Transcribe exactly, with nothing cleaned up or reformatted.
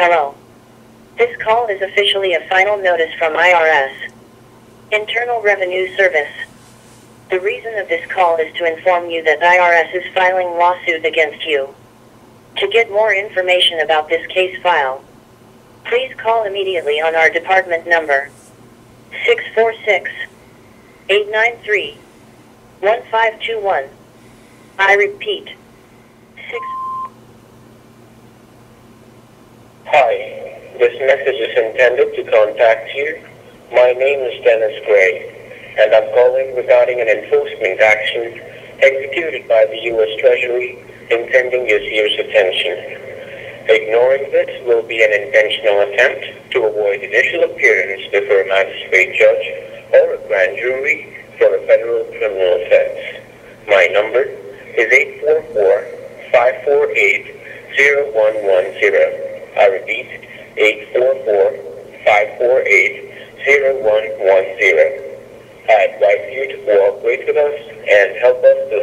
Hello. This call is officially a final notice from I R S, Internal Revenue Service. The reason of this call is to inform you that I R S is filing lawsuit against you. To get more information about this case file, please call immediately on our department number, six four six, eight nine three, one five two one. I repeat, six... Hi, this message is intended to contact you. My name is Dennis Gray, and I'm calling regarding an enforcement action executed by the U S Treasury intending this year's attention. Ignoring this will be an intentional attempt to avoid initial appearance before a magistrate judge or a grand jury for a federal criminal offense. My number is eight four four, five four eight, zero one one zero. I repeat, eight four four, five four eight, zero one one zero. I advise you to cooperate with us and help us to